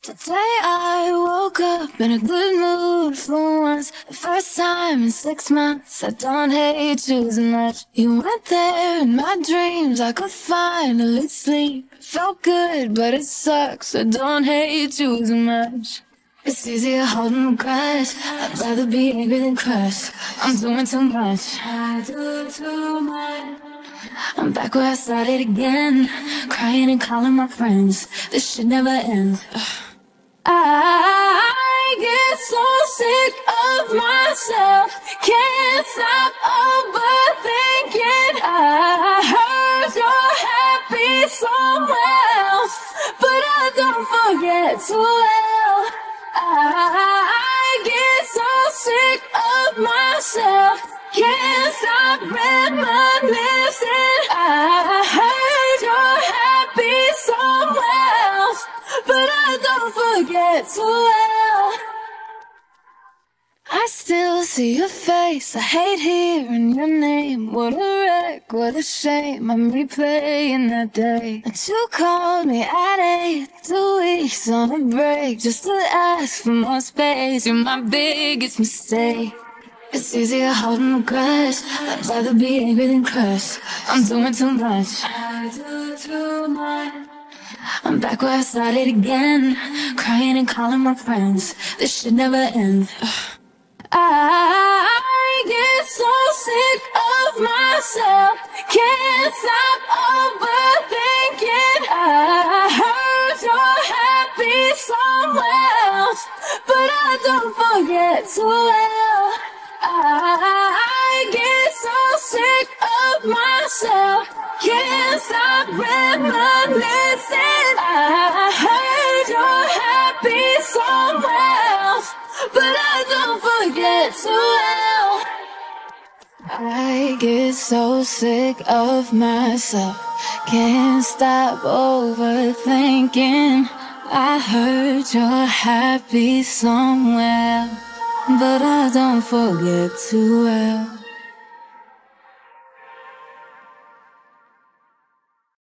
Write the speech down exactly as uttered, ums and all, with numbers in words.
Today I woke up in a good mood for once. The first time in six months. I don't hate you as much. You weren't there in my dreams. I could finally sleep. It felt good, but it sucks. I don't hate you as much. It's easier holding a grudge. I'd rather be angry than crushed. I'm doing too much. I do too much. I'm back where I started again, crying and calling my friends. This shit never ends. Ugh. I get so sick of myself, can't stop overthinking. I heard you're happy somewhere else, but I don't forget too well. I get so sick of myself, can't stop reminiscing. I heard you're happy somewhere else, but I don't forget too well. I still see your face, I hate hearing your name. What a wreck, what a shame, I'm replaying that day. And you called me at eight, two weeks on a break, just to ask for more space. You're my biggest mistake. It's easier holding a grudge. I'd rather be angry than crushed. I'm doing too much. I do too much. I'm back where I started again, crying and calling my friends. This should never end. Ugh. I get so sick of myself, can't stop overthinking. I heard you're happy somewhere else, but I don't forget too well. I get so sick of myself, can't stop reminiscing. I heard you're happy somewhere else, but I don't forget too well. I get so sick of myself, can't stop overthinking. I heard you're happy somewhere, but I don't forget too well.